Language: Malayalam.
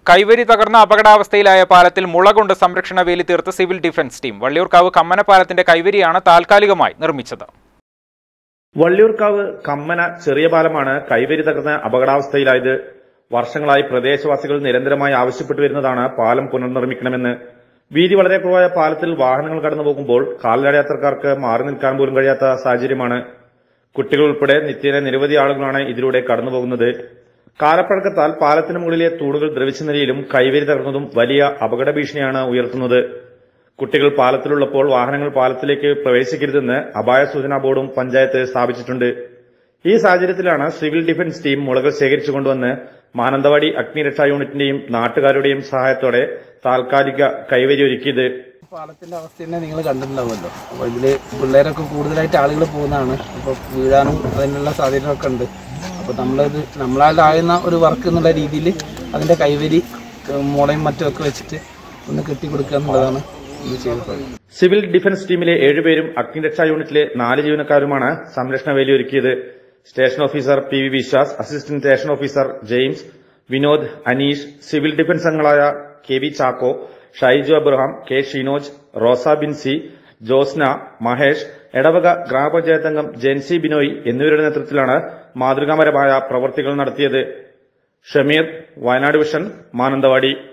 കൈവരി തകർന്ന അപകടാവസ്ഥയിലായ പാലത്തിൽ മുള കൊണ്ട് സംരക്ഷണ വേലി തീർത്ത് civil defence team. Valliyoorkavu Kammana പാലത്തിന്റെ കൈവരിയാണ് താൽക്കാലികമായി നിർമ്മിച്ചത്. വള്ളിയൂർക്കാവ് കമ്മന ചെറിയ പാലമാണ് കൈവരി തകർന്ന അപകടാവസ്ഥയിലായത്. വർഷങ്ങളായി പ്രദേശവാസികൾ നിരന്തരമായി ആവശ്യപ്പെട്ടു വരുന്നതാണ് പാലം പുനർനിർമ്മിക്കണമെന്ന്. വീതി വളരെ കുറവായ പാലത്തിൽ വാഹനങ്ങൾ കടന്നു പോകുമ്പോൾ കാൽനടയാത്രക്കാർക്ക് മാറി നിൽക്കാൻ പോലും കഴിയാത്ത സാഹചര്യമാണ്. കുട്ടികൾ ഉൾപ്പെടെ നിത്യേന നിരവധി ആളുകളാണ് ഇതിലൂടെ കടന്നുപോകുന്നത്. കാലപ്പഴക്കത്താൽ പാലത്തിന് മുകളിലെ തൂണുകൾ ദ്രവിച്ച നിലയിലും കൈവരി തകർന്നതും വലിയ അപകട ഭീഷണിയാണ് ഉയർത്തുന്നത്. കുട്ടികൾ പാലത്തിലുള്ളപ്പോൾ വാഹനങ്ങൾ പാലത്തിലേക്ക് പ്രവേശിക്കരുതെന്ന് അപായ സൂചനാ ബോർഡും പഞ്ചായത്ത് സ്ഥാപിച്ചിട്ടുണ്ട്. ഈ സാഹചര്യത്തിലാണ് സിവിൽ ഡിഫൻസ് ടീം മുളകൾ ശേഖരിച്ചുകൊണ്ടുവന്ന് മാനന്തവാടി അഗ്നിരക്ഷാ യൂണിറ്റിന്റെയും നാട്ടുകാരുടെയും സഹായത്തോടെ താൽക്കാലിക കൈവരി ഒരുക്കിയത്. പാലത്തിന്റെ അവസ്ഥ തന്നെ നിങ്ങൾ കണ്ടിട്ടുണ്ടാവുമല്ലോ. അപ്പോൾ ഇതില് പിള്ളേരൊക്കെ കൂടുതലായിട്ട് ആളുകൾ പോകുന്നതാണ്. അപ്പോൾ വീഴാനും അതിനുള്ള സാധ്യതകളൊക്കെ ഉണ്ട്. അപ്പോൾ നമ്മളാലാകുന്ന ഒരു വർക്ക് എന്നുള്ള രീതിയിൽ അതിന്റെ കൈവരി മുളയും മറ്റുമൊക്കെ വെച്ചിട്ട് ഒന്ന് കെട്ടിക്കൊടുക്കുക എന്നുള്ളതാണ് ഇത് ചെയ്തിട്ടുള്ളത്. സിവിൽ ഡിഫൻസ് ടീമിലെ 7 പേരും അഗ്നിരക്ഷാ യൂണിറ്റിലെ 4 ജീവനക്കാരുമാണ് സംരക്ഷണ വേലി ഒരുക്കിയത്. Station officer PV Viswas, assistant station officer James, Vinod, Aneesh, civil defence അംഗങ്ങളായ KV Chacko, Shaiju Abraham, K Shinoj, Rosa Binsy, Josna, Mahesh, Edavaka ഗ്രാമപഞ്ചായത്ത് അംഗം ജെൻസി ബിനോയ് എന്നിവരുടെ നേതൃത്വത്തിലാണ് മാതൃകാപരമായ പ്രവർത്തികൾ നടത്തിയത്. ഷമീർ, വയനാട് വിഷൻ, മാനന്തവാടി.